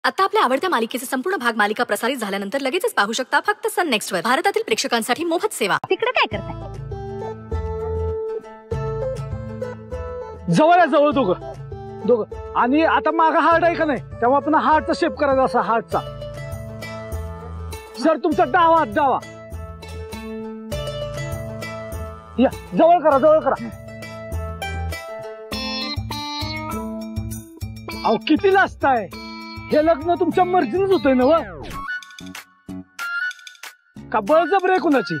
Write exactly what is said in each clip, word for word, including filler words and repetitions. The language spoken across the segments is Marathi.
आता आपल्या आवडत्या मालिकेचे संपूर्ण भाग मालिका प्रसारित झाल्यानंतर लगेचच पाहू शकता फक्त सन नेक्स्ट वर. भारतातील प्रेक्षकांसाठी मोफत सेवा. तिकडे काय करताय? जवळ जवळ दोघं दोघं आणि आता मागा हार्ट आहे का नाही, तेव्हा आपण हार्टचा शेप करायचा असा हार्टचा. सर तुमचा डावा हात डावा या जवळ करा जवळ करा. अहो किती लाजताय, हे लग्न तुमच्या मर्जीनेच होतंय ना व का बळजबरी आहे कुणाची?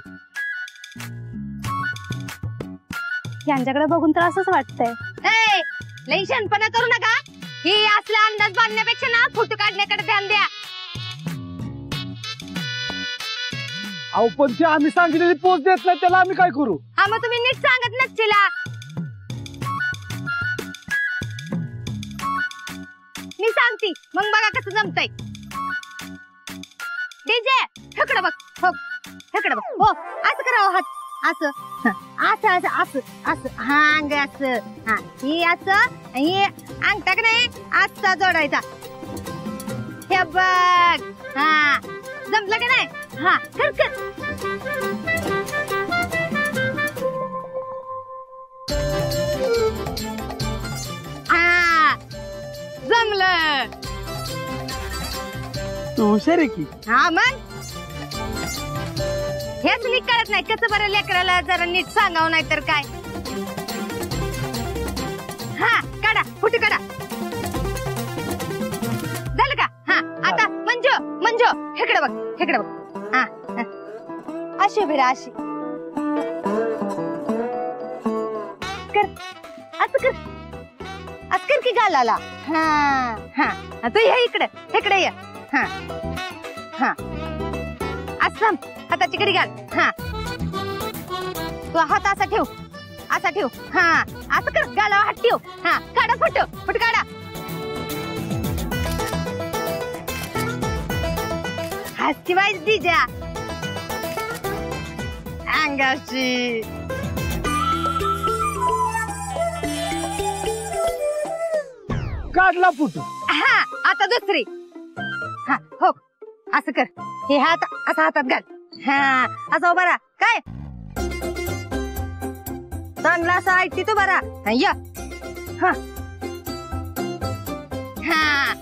यांच्याकडे बघून तर असंच वाटतंय. लई शहाणपणा करू नका. ही असला अंदाज बांधण्यापेक्षा ना फोटो काढण्याकडे ध्यान द्या. अहो पण ते आम्ही सांगितलेली पोच देत नाही, त्याला आम्ही काय करू? हा मग तुम्ही नीट सांगत नसचिला. मी सांगते मग बघा कसं जमतंय. डीजे ठकडं बघ, हो ठकडं बघ, हो असं करावं हात असं असं असं असं असं हा अंग असं हा ही असं ही अंगठा का नाही असा जोडायचा. हे बघ हा जमलं का नाही? हा कर कर. हा जमलं. तू हुशार आहे की. हा मग हेच नीट कळत नाही कसं बरं लेकराला जरा नीट सांगावं नाही तर काय. हा काढा फुटी काढा. झालं का? हा आता मंजू मंजू हेकडे बघ हेकडे बघ. हा अशी बिरा अशी कर असं कर असं कर की गालाला. हा हा आता ये इकडे इकडे ये. हा हा असं हाताची कडी घाल. हा तू हात असा ठेव असा ठेव. हा असं कर गालावर हात ठेव. हा काढा फोटो फोटो काढा. हसती वाईस दिजा अंगाशी. काढला फोटो. हा आता दुसरी. हा हो असं कर. हे हात असा हातात घाल. हा असं उभा राहा. काय चांगला असा ऐकते तू बरा. या हा हा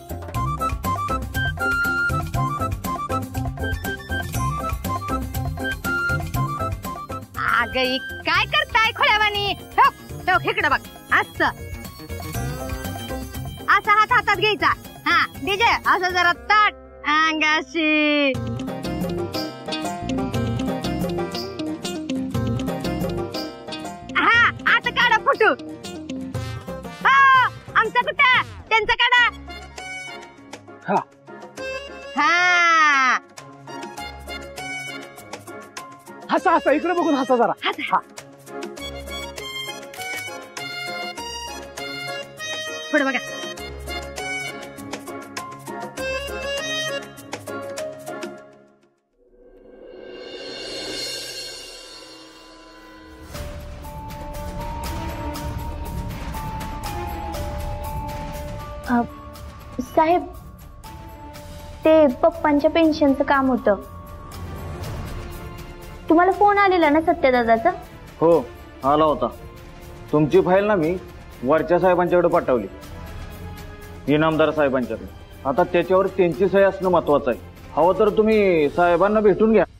अगं काय करताय खोळ्यावानी? ठोक ठोक इकडं बघ असं असा हात हातात घ्यायचा. हा डीजे असं जरा ताट अंगाशी. हा आता काढा फोटो. हा आमचा कुठं त्यांचा काढा. हा हा हसा हसा इकडे बघून हसा जरा. हा पुढे बघा. साहेब ते पप्पांच्या पेन्शनचं काम होतं. तुम्हाला फोन आलेला ना सत्यदादाचा? हो आला होता. तुमची फाईल ना मी वरच्या साहेबांच्याकडे पाठवली, इनामदार साहेबांच्याकडे. आता त्याच्यावर त्यांची सही असणं महत्वाचं आहे. हवं तर तुम्ही साहेबांना भेटून घ्या.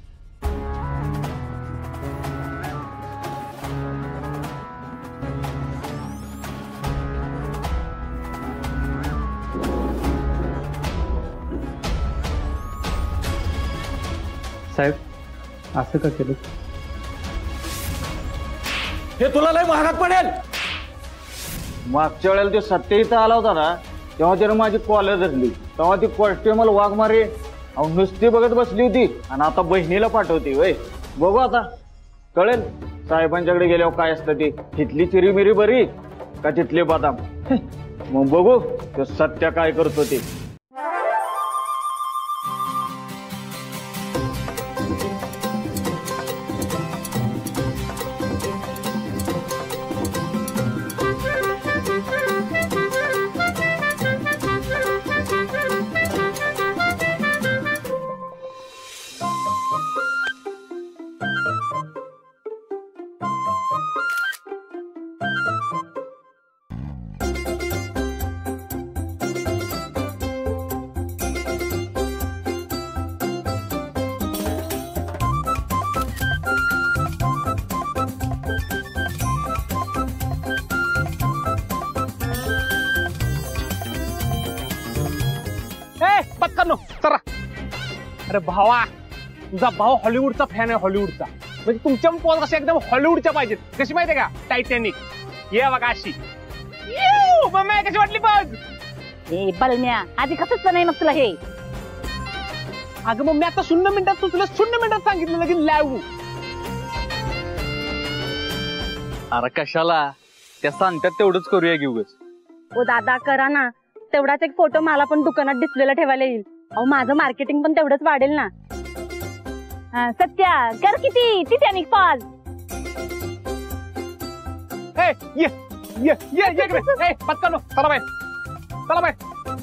साहेब असं का केलं? हे तुला लय महागात पडेल. मागच्या वेळेला ते सत्य इथं आला होता ना, तेव्हा त्यानं माझी कॉलर धरली. तेव्हा ती कॉन्स्टेबल वाघमारे नुसती बघत बसली होती आणि आता बहिणीला पाठवते. वय बघू आता कळेल साहेबांच्याकडे गेल्यावर काय असतं ते. तिथली चिरीमिरी बरी का तिथले बदाम. मग बघू ते सत्य काय करतो ते. पटकन चला. अरे भावा, तुझा भाऊ हॉलिवूडचा फॅन आहे, हॉलिवूडचा. म्हणजे तुमच्या पोज कशा एकदम हॉलिवूडच्या पाहिजेत. कशी माहितीये का? टायटॅनिक. ये बघा अशी. मम्मी कशी वाटली पोज? ए बलम्या, आधी कसंच नाही मग तुला हे. अगं मग मी आता शून्य मिनिटात सुचलं, शून्य मिनिटात सांगितलं की लावू. अरे कशाला, त्या सांगतात तेवढंच करूया की उगाच. ओ दादा करा ना, तेवढाच एक फोटो मला पण दुकानात डिस्प्लेला ठेवायला येईल. अहो माझं मार्केटिंग पण तेवढंच वाढेल ना. सत्या कर किती टिटॅनिक पॉज. ए ये ये ये ये इकडे. ए पटकन चला बाय, चला बाय.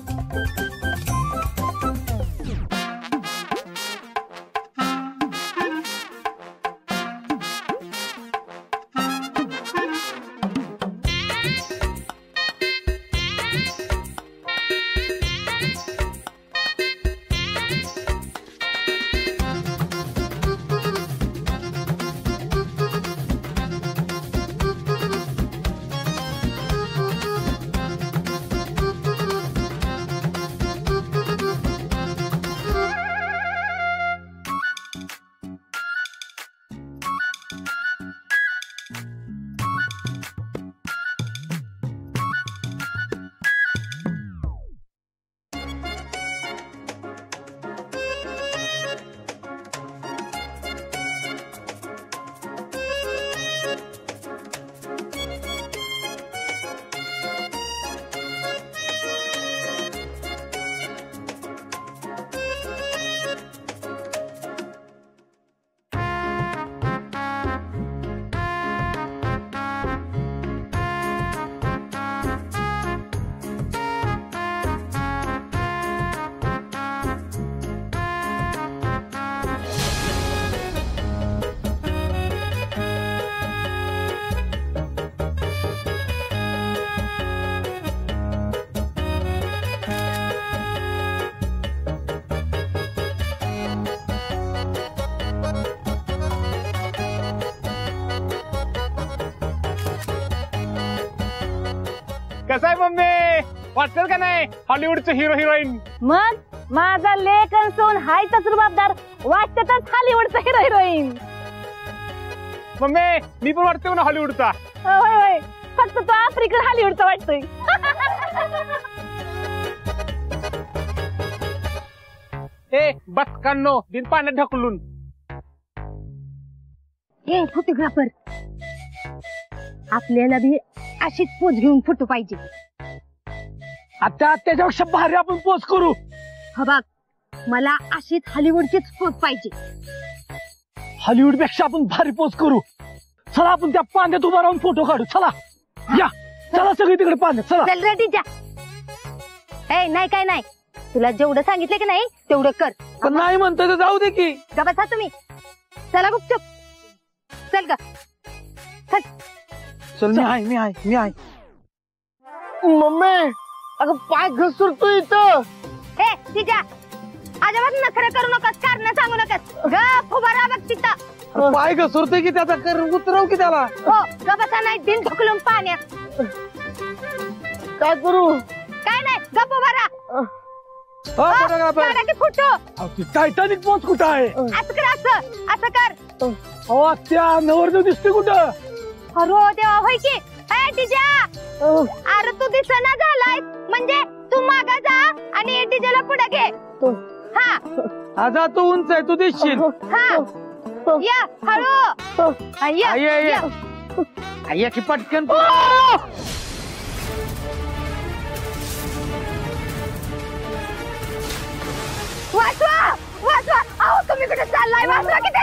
कसं आहे मम्मी, वाटतं का नाही हॉलिवूडचे हिरो हिरोईन? मग माझा लेख असून हाय तर रुबाबदार, वाटतच हॉलिवूडचा हिरो हिरोईन. मम्मी मी पण वाटतोय ना हॉलिवूडचा. होय होय, फक्त तो आफ्रिकन हॉलिवूडचा वाटतोय. ए बस कान्नो, दिन पाण्यात ढकलून. ए फोटोग्राफर, आपल्याला बी अशीच पोज घेऊन फोटो पाहिजे. आता त्याच्यापेक्षा भारी आपण पोच करू. हा बघ, मला अशीच हॉलिवूडचीच पोज पाहिजे. हॉलिवूड पेक्षा आपण भारी पोच करू. चला आपण त्या पाण्यात उभा राहून फोटो काढू. चला या, चला सगळी तिकडे पाण्यात. चला चल रेडी जा. ए नाही काय नाही, तुला जेवढं सांगितलं की नाही तेवढं कर. पण नाही म्हणतो तर जाऊ दे की. गा बसा तुम्ही. चला गुपचूप चल ग. चल चल, मी आहे मी आहे मी आहे. मम्मी अगं पाय घसरतो इथं. ए तिच्या अजिबात नखरे करू नकोस, कारण सांगू नकोस. ग फुबारा बघ तिथं. पाय घसरतोय की त्याचा, कर उतरव की त्याला. हो ग बसा, नाही दिन ढकलून पाण्यात. काय करू? काय नाही, गप उभा राहा. काढा की फोटो. टायटॅनिक पोच कुठं आहे? असं कर, असं असं कर. हो त्या नवरदेव दिसते कुठं? अरे देवा, होय की. ए तिच्या, अरे तू दिसना झालाय, म्हणजे तू मागा जा आणि डीजेला पुढे घे. हा आजा तू उंच आहे, तू दिसशील. हा या हळू. या या. आया की पटकन. वाचवा वाचवा. अहो तुम्ही कुठे चाललाय? वाचवा किती.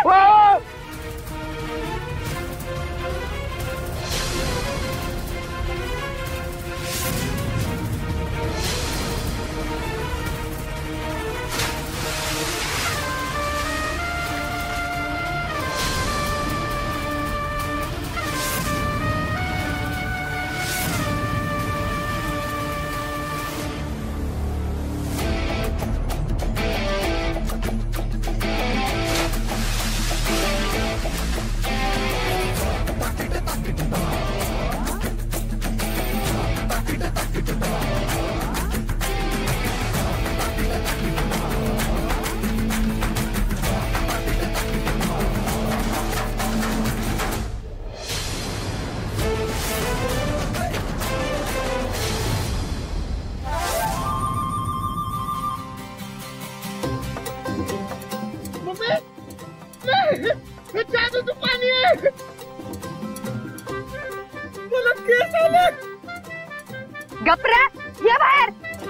गपरा ये बाहेर.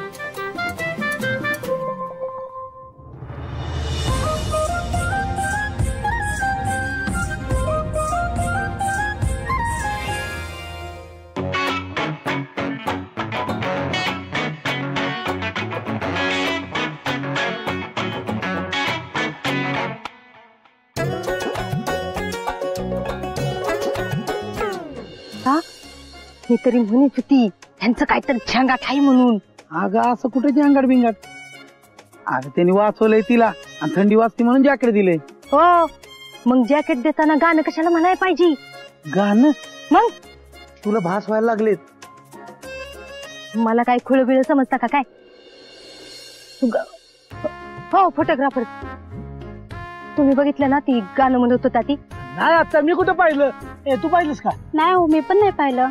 मी तरी म्हणत होती त्यांचं काहीतरी झंगाट आहे म्हणून. अगं असं कुठे जंगाट बिंगाट. अगं त्यांनी वाचवलंय तिला आणि थंडी वाजती म्हणून जॅकेट दिले. हो मग जॅकेट देताना गाणं कशाला म्हणायला पाहिजे. गाणं मग तुला भास व्हायला लागलेत. मला काय खुळबिळ समजता का काय. हो फोटोग्राफर तुम्ही बघितलं ना ती गाणं म्हणत होता ती. नाही आता मी कुठं पाहिलं. ए तू पाहिलंस का. नाही हो मी पण नाही पाहिलं.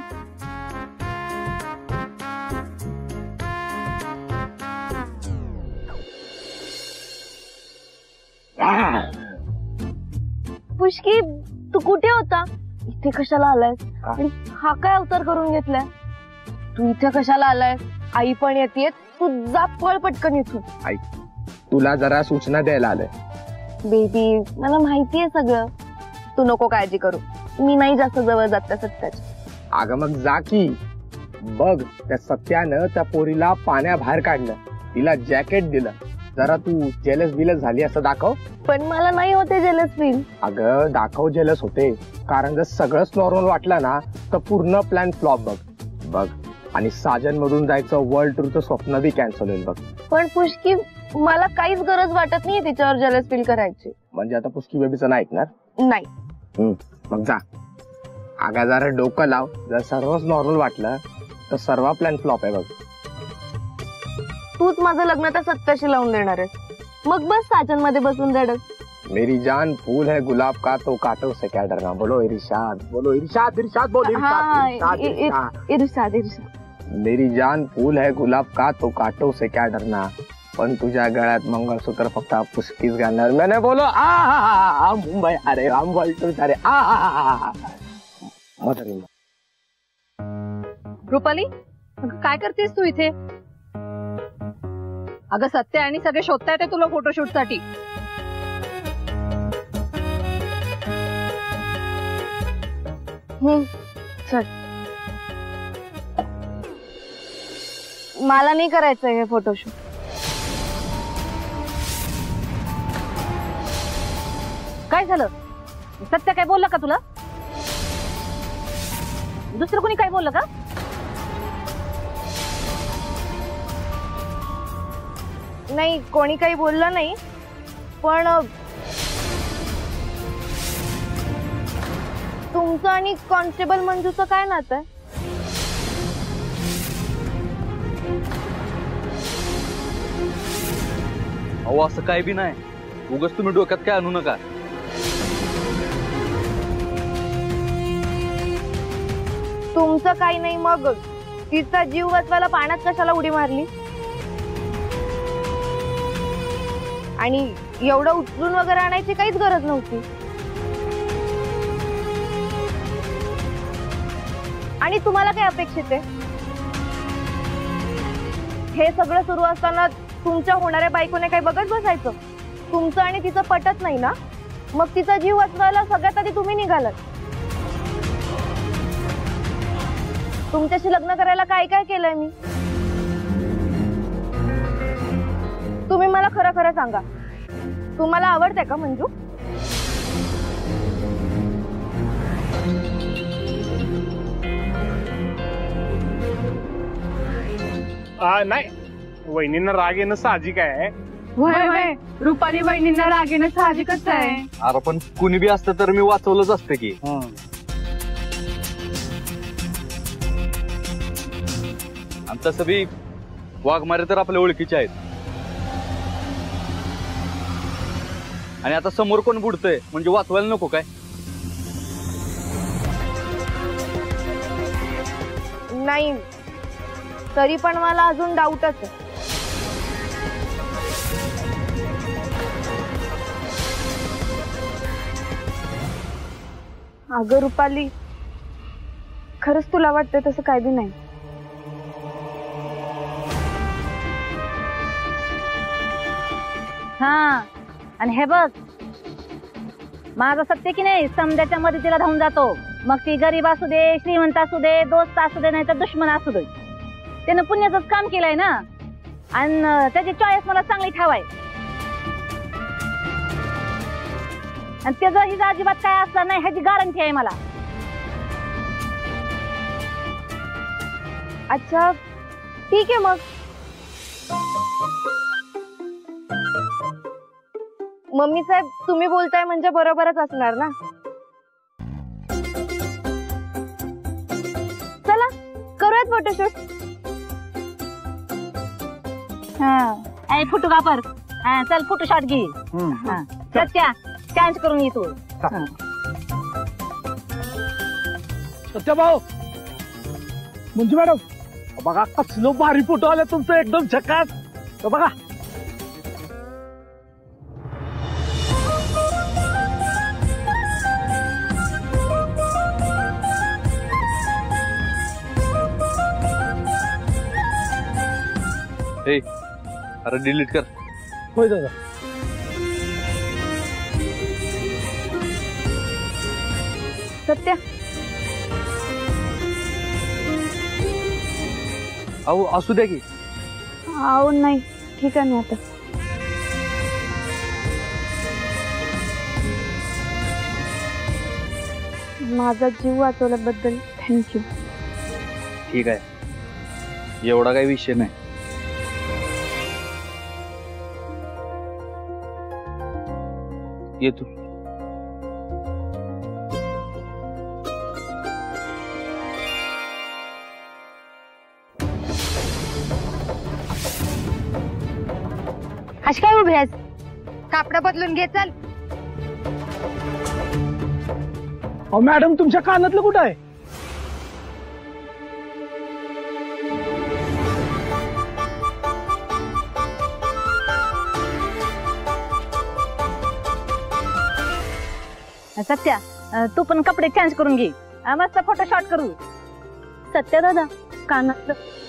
पुष्की तू कुठे होता. इथे कशाला आलाय आणि हा काय अवतार करून घेतलाय. तू इथे कशाला आलाय. आई पण येते. तू जा पळ पटकन इथून. तुला जरा सूचना द्यायला आलंय. बेबी मला माहितीये सगळं. तू नको काळजी करू. मी नाही जास्त जवळ जात त्या सत्याच्या. अगं मग जा की. बघ त्या सत्यानं त्या पोरीला पाण्याबाहेर काढलं. तिला जॅकेट दिलं. जरा तू जेलस बिलस झाली असं दाखव. पण मला नाही होते जेलस फील. अगं दाखव जेलस होते. कारण जर सगळंच नॉर्मल वाटलं ना तर पूर्ण प्लॅन फ्लॉप बघ बघ आणि साजन मधून जायचं वर्ल्ड टूरचं स्वप्न बी कॅन्सल होईल बघ. पण पुष्की मला काहीच गरज वाटत नाही तिच्यावर जेलस फील करायची. म्हणजे आता पुष्की बेबीचं नाही ऐकणार. नाही. मग जा. अगं जरा डोकं लाव. जर सर्वच नॉर्मल वाटलं तर सर्व प्लॅन फ्लॉप आहे बघ. तूच माझं लग्न त्या सत्याशी लावून देणार आहेस. मग बस साजन मध्ये बसून धडक. मेरी जान फूल है गुलाब का तो कांटों से क्या डरना. बोलो इरशाद बोलो इरशाद इरशाद बोल इरशाद इरशाद इरशाद इरशाद. मेरी जान फूल है गुलाब का तो कांटों से क्या डरना. पण तुझ्या गळ्यात मंगळसूत्र फक्त पुष्कीच घालणार. मैंने बोलो आ मुंबई अरे हम बोलतो अरे आ मदरी. रुपाली काय करतेस तू इथे. अगं सत्य आणि सगळे शोधतायत तुला फोटोशूट साठी. चल. मला नाही करायचं हे फोटोशूट. काय झालं. सत्य काय बोललं का तुला. दुसरं कोणी काय बोललं का. नाही कोणी काही बोललं नाही. पण तुमचं आणि कॉन्स्टेबल मंजूचं काय नातं आहे. अहो असं काय बी नाही. उगाच तुम्ही डोक्यात काय आणू नका. तुमचं काही नाही. मग तिचा जीव वाचवायला पाण्यात कशाला उडी मारली. आणि एवढं उचलून वगैरे आणायची काहीच गरज नव्हती. आणि तुम्हाला काय अपेक्षित आहे. हे सगळं सुरू असताना तुमच्या होणाऱ्या बायकोने काही बघत बसायचं. तुमचं आणि तिचं पटत नाही ना. मग तिचा जीव वाचवायला सगळ्यात आधी तुम्ही निघालात. तुमच्याशी लग्न करायला काय काय केलंय मी. तुम्ही मला खरं खरं सांगा. तुम्हाला आवडते का मंजू. नाही वहिनींना राग येणं साहजिक आहे. रुपाली बहिणींना रागेनं साहजिकच आहे. अरे पण कुणी बी असतं तर मी वाचवलंच असतं की. आणि तसं बी वाघमारे तर आपल्या ओळखीचे आहेत. आणि आता समोर कोण बुडतंय म्हणजे वाचवायला नको काय. नाही तरी पण मला अजून डाऊटच आहे. अगं रुपाली, खरंच तुला वाटतं तसं काय बी नाही. हा आणि हे बघ, माझं सत्य की नाही समजाच्या मदतीला धावून जातो. मग ती गरीब असू दे, श्रीमंत असू दे, दोस्त असू दे, नाही तर दुश्मन असू दे. त्यानं पुण्याचंच काम केलंय ना, आणि त्याची चॉईस मला चांगली ठेवाय. आणि त्याचं हिचा अजिबात काय असलं नाही ह्याची गॅरंटी आहे मला. अच्छा ठीक आहे मग. मम्मी साहेब, तुम्ही बोलताय म्हणजे बरोबरच असणार ना. चला करूयात फोटोशूट. हा फोटो कापर. हा चल फोटो शॉट घे. हा सत्या चान्स करून ये तू. सत्या भाऊ, मंजू मॅडम, बघा कसलो भारी फोटो आले तुमचं, एकदम झकास. बघा ए अरे डिलीट कर. होय दादा. सत्या, अहो असू द्या की. अहो नाही, ठीक आहे ना आता. माझा जीव वाचवल्याबद्दल थँक्यू. ठीक आहे, एवढा काही विषय नाही. येतो. अशी काय उभी आहेस? कापड बदलून घे चल. अहो मॅडम, तुमच्या कानातलं कुठं आहे? सत्या तू पण कपडे चेंज करून घे, मस्त फोटो शॉट करू. सत्या दादा, कानातलं